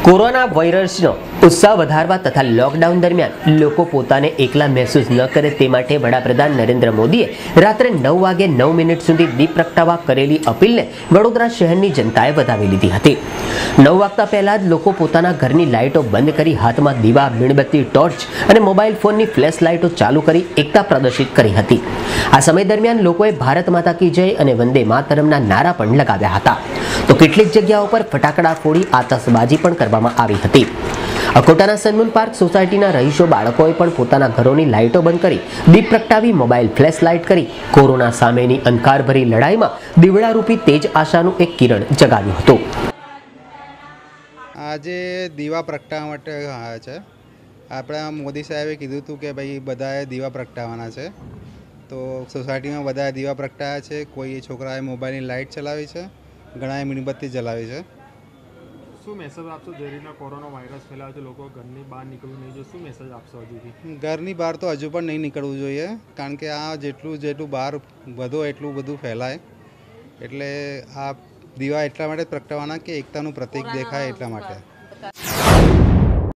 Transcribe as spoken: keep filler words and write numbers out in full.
Corona વાયરસનો ઉત્સાહ વધારવા તથા લોકડાઉન દરમિયાન લોકો પોતાને એકલા મહેસૂસ ન કરે તે માટે વડાપ્રધાન નરેન્દ્ર મોદીએ રાત્રે નવ વાગે નવ મિનિટ સુધી દીપ પ્રગટાવવા કરેલી અપીલને વડોદરા શહેરની જનતાએ વધાવી લીધી હતી। નવ વાગતા પહેલા જ લોકો પોતાના ઘરની લાઇટો બંધ કરી હાથમાં દીવા, મીણબત્તી, ટોર્ચ અને મોબાઈલ ફોનની ફ્લેશ લાઇટો ચાલુ કરી એકતા પ્રદર્શિત કરી હતી। આ સમય દરમિયાન લોકોએ ભારત માતા કી જય અને વંદે માતરમના નારા પણ લગાવ્યા હતા। તો કેટલીક જગ્યાઓ પર ફટાકડા ફોડી આતશબાજી પણ કરવામાં આવી હતી। અકોટાના સનમૂન પાર્ક સોસાયટીના રહીશો બાળકોએ પણ પોતાના ઘરોની લાઇટો બંધ કરી દીપ પ્રગટાવી મોબાઈલ ફ્લેશ લાઇટ કરી કોરોના સામેની અંધકારભરી લડાઈમાં દીવડારૂપી તેજ આશાનું એક કિરણ જગાવ્યું હતું। આજે દીવા પ્રગટાવવા માટે આવ્યા છે। આપણા મોદી સાહેબે કીધું હતું કે ભાઈ બધાએ દીવા પ્રગટાવવાના છે, તો સોસાયટીમાં બધાએ દીવા પ્રગટાવ્યા છે। કોઈ છોકરાએ મોબાઈલની લાઇટ ચલાવી છે, ઘણાએ મીણબત્તી જલાવી છે। શું મેસેજ આપશો? જે રીતના કોરોના વાયરસ ફેલાયો છે, લોકો ઘરની બહાર નીકળવું નહીં જોઈએ, શું મેસેજ આપશો હજુથી? ઘરની બહાર તો હજુ પણ નહીં નીકળવું જોઈએ, કારણ કે આ જેટલું જેટલું બહાર વધો એટલું બધું ફેલાય, એટલે આ દીવા એટલા માટે પ્રગટાવવાના કે એકતાનું પ્રતીક દેખાય એટલા માટે।